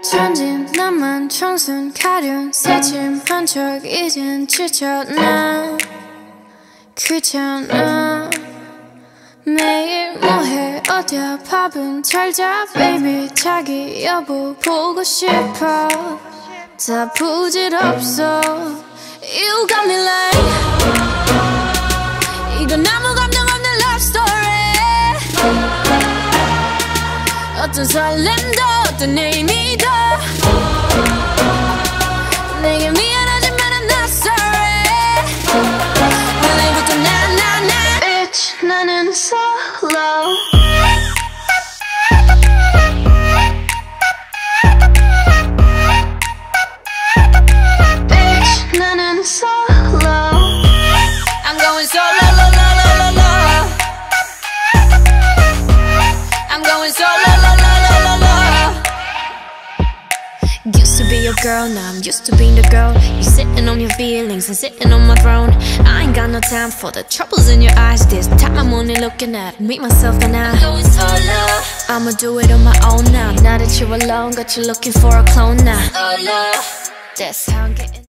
천진 나만 청순 가련 새침한 척 이젠 지쳤나 귀찮아 매일 뭐해 어디야 밥은 잘자 baby 자기 여보 보고 싶어 다 부질없어 You got me like 이건 아무 감정 없는 love story 어떤 설렘도 어떤 의미도 내게 미안하지만 I'm not sorry 원래부터 나 Bitch 나는 solo Bitch 나는 solo I'm going solo lo lo lo lo lo I'm going solo lo lo lo lo lo Used to be your girl, now I'm used to being the girl. You sitting on your feelings and sitting on my throne. I ain't got no time for the troubles in your eyes. This time I'm only looking at me, myself and I. I'm going solo. I'ma do it on my own now. Now that you're alone, got you looking for a clone now. Solo. That's how I'm getting